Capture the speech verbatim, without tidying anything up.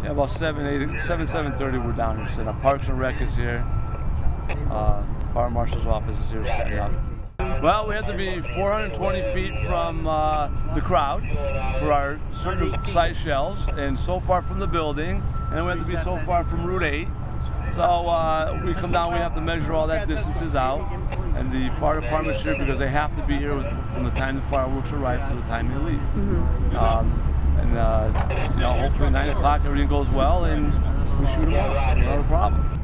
Yeah, about seven, eight, seven, seven thirty. We're down here setting up. Parks and Rec is here. Uh, Fire Marshal's office is here setting up. Well, we have to be four hundred twenty feet from uh, the crowd for our certain size shells, and so far from the building, and we have to be so far from Route eight. So uh, we come down, we have to measure all that distances out, and the fire department's here because they have to be here with, from the time the fireworks arrive to the time they leave. Mm-hmm. um, and uh, you know, hopefully nine o'clock everything goes well and we shoot them off. Not a problem.